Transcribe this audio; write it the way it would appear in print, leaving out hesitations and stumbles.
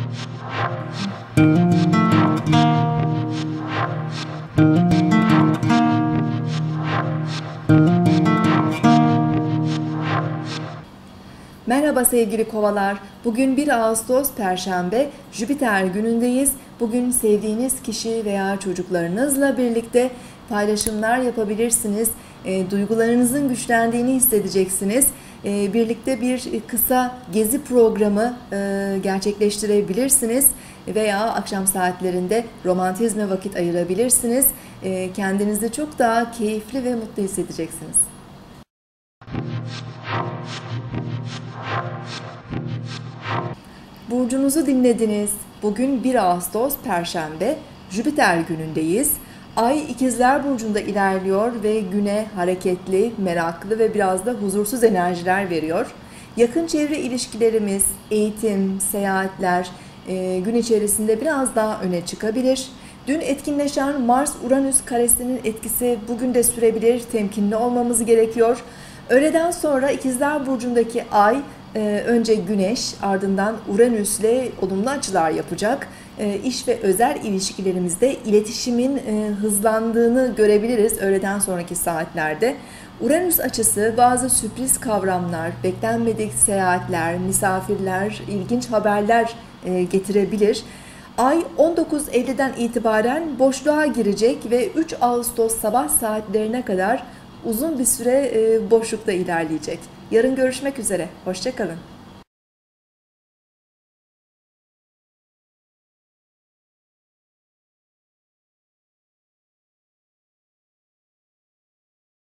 Merhaba sevgili kovalar. Bugün 1 Ağustos Perşembe, Jüpiter günündeyiz. Bugün sevdiğiniz kişi veya çocuklarınızla birlikte paylaşımlar yapabilirsiniz. Duygularınızın güçlendiğini hissedeceksiniz. Birlikte bir kısa gezi programı gerçekleştirebilirsiniz. Veya akşam saatlerinde romantizme vakit ayırabilirsiniz. Kendinizi çok daha keyifli ve mutlu hissedeceksiniz. Burcunuzu dinlediniz. Bugün 1 Ağustos Perşembe, Jüpiter günündeyiz. Ay İkizler Burcu'nda ilerliyor ve güne hareketli, meraklı ve biraz da huzursuz enerjiler veriyor. Yakın çevre ilişkilerimiz, eğitim, seyahatler gün içerisinde biraz daha öne çıkabilir. Dün etkinleşen Mars-Uranüs karesinin etkisi bugün de sürebilir, temkinli olmamız gerekiyor. Öğleden sonra İkizler Burcu'ndaki Ay önce Güneş, ardından Uranüs'le olumlu açılar yapacak. İş ve özel ilişkilerimizde iletişimin hızlandığını görebiliriz öğleden sonraki saatlerde. Uranüs açısı bazı sürpriz kavramlar, beklenmedik seyahatler, misafirler, ilginç haberler getirebilir. Ay 19.50'den itibaren boşluğa girecek ve 3 Ağustos sabah saatlerine kadar uzun bir süre boşlukta ilerleyecek. Yarın görüşmek üzere. Hoşça kalın.